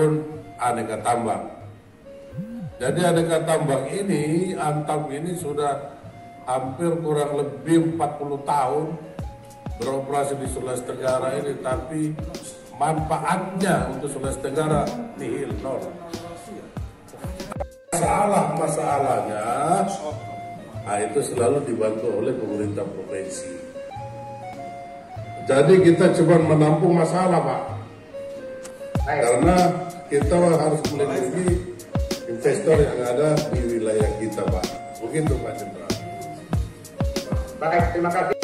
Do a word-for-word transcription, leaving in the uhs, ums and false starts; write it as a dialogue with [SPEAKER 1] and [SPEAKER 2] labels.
[SPEAKER 1] maupun aneka tambang. Jadi aneka tambang ini, Antam ini sudah hampir kurang lebih empat puluh tahun beroperasi di Sulawesi Tenggara ini, tapi manfaatnya untuk Sulawesi Tenggara nihil, nol. Masalah-masalahnya, nah itu selalu dibantu oleh pemerintah provinsi. Jadi kita cuma menampung masalah, Pak, karena kita harus melindungi investor yang ada di wilayah kita, Pak. Begitu, Pak Jenderal.
[SPEAKER 2] Baik, terima kasih.